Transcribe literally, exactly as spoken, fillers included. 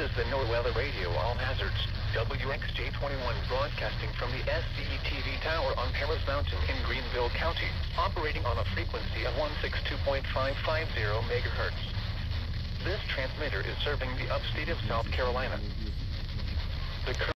is the NOAA Radio All Hazards, W X J twenty-one, broadcasting from the S C E T V tower on Paris Mountain in Greenville County, operating on a frequency of one sixty-two point five five zero megahertz. This transmitter is serving the upstate of South Carolina. The